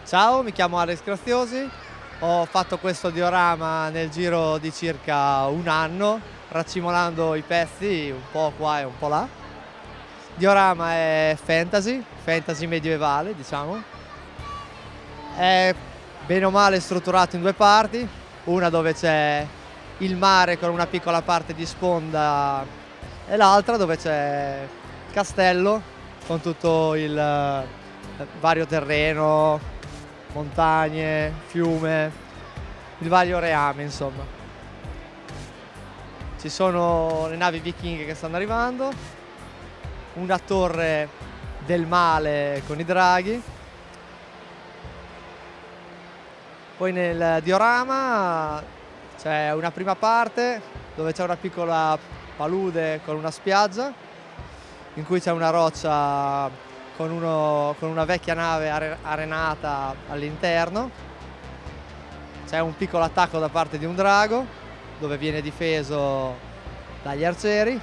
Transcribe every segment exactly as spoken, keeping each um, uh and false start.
Ciao, mi chiamo Alex Graziosi, ho fatto questo diorama nel giro di circa un anno, raccimolando i pezzi un po' qua e un po' là. Il diorama è fantasy, fantasy medievale diciamo. È bene o male strutturato in due parti, una dove c'è il mare con una piccola parte di sponda e l'altra dove c'è il castello con tutto il vario terreno, montagne, fiume, il vario reame insomma. Ci sono le navi vichinghe che stanno arrivando, una torre del male con i draghi. Poi nel diorama c'è una prima parte dove c'è una piccola palude con una spiaggia in cui c'è una roccia con, uno, con una vecchia nave are, arenata all'interno. C'è un piccolo attacco da parte di un drago dove viene difeso dagli arcieri.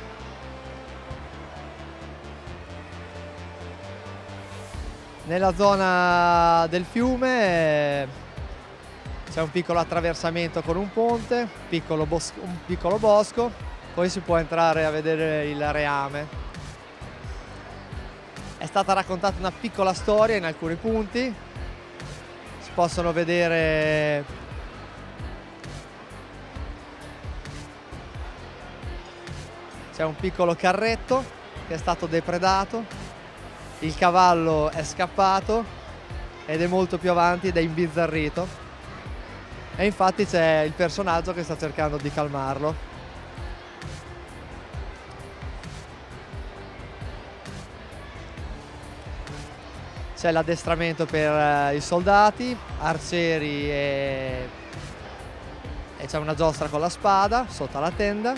Nella zona del fiume c'è un piccolo attraversamento con un ponte, piccolo bosco, un piccolo bosco, poi si può entrare a vedere il reame. È stata raccontata una piccola storia in alcuni punti, si possono vedere c'è un piccolo carretto che è stato depredato, il cavallo è scappato ed è molto più avanti ed è imbizzarrito e infatti c'è il personaggio che sta cercando di calmarlo. C'è l'addestramento per i soldati, arcieri e, e c'è una giostra con la spada sotto la tenda.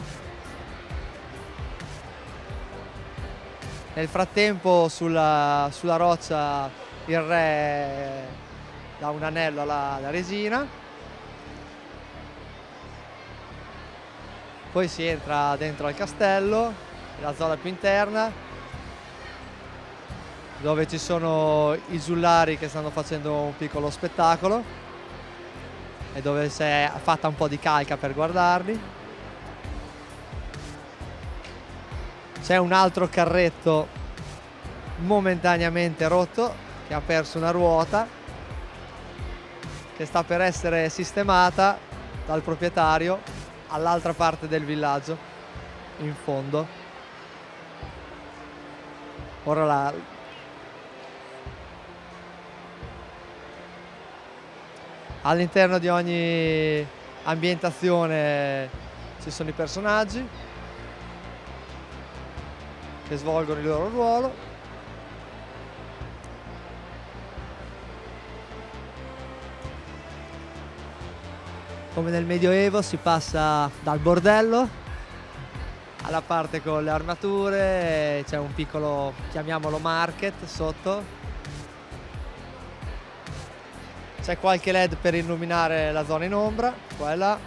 Nel frattempo sulla, sulla roccia il re dà un anello alla, alla resina. Poi si entra dentro al castello, nella zona più interna, dove ci sono i giullari che stanno facendo un piccolo spettacolo e dove si è fatta un po' di calca per guardarli. C'è un altro carretto momentaneamente rotto che ha perso una ruota che sta per essere sistemata dal proprietario all'altra parte del villaggio in fondo. Ora la All'interno di ogni ambientazione ci sono i personaggi che svolgono il loro ruolo. Come nel Medioevo si passa dal bordello alla parte con le armature, c'è un piccolo, chiamiamolo market sotto. C'è qualche led per illuminare la zona in ombra, qua e là.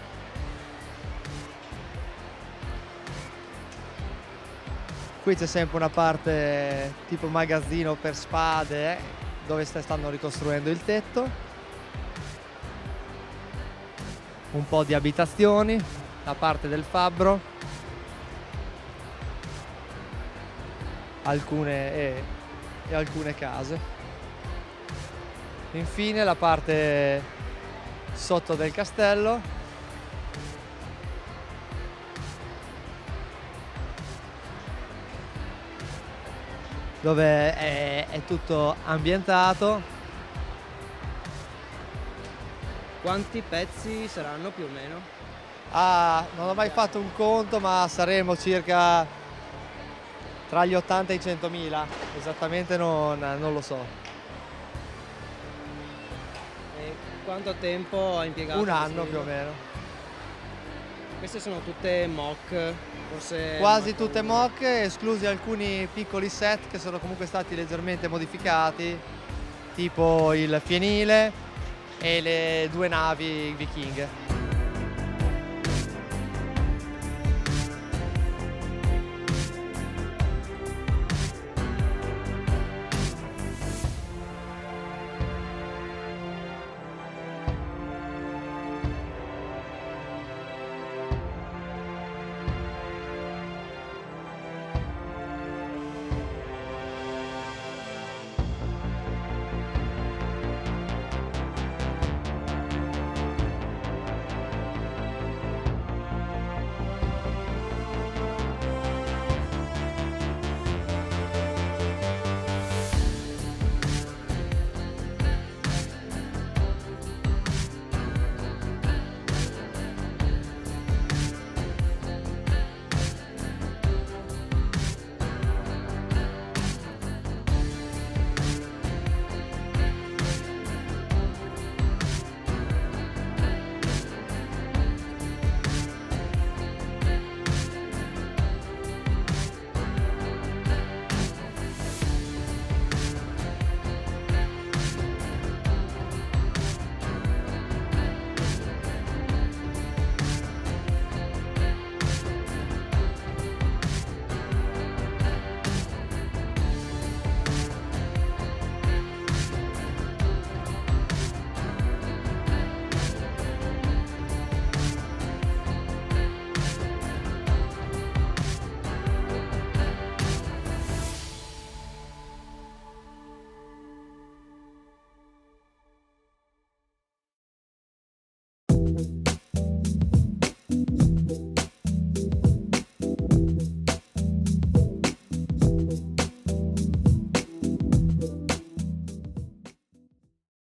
Qui c'è sempre una parte tipo magazzino per spade, eh, dove stanno ricostruendo il tetto. Un po' di abitazioni, la parte del fabbro. Alcune e, e alcune case. Infine la parte sotto del castello, dove è, è tutto ambientato. Quanti pezzi saranno più o meno? Ah, non ho mai fatto un conto, ma saremo circa tra gli ottanta e i centomila, esattamente non, non lo so. Quanto tempo ha impiegato? Un anno più o meno. Queste sono tutte mock, forse quasi tutte mock, esclusi alcuni piccoli set che sono comunque stati leggermente modificati, tipo il fienile e le due navi vichinghe.